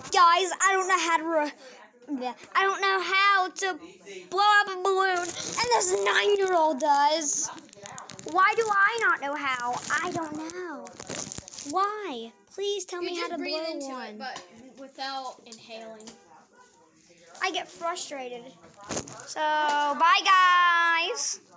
Guys, I don't know how to blow up a balloon, and this 9-year-old does. Why do I not know how? I don't know. Why? Please tell me how to blow into one. It, but without inhaling. I get frustrated. So, bye guys.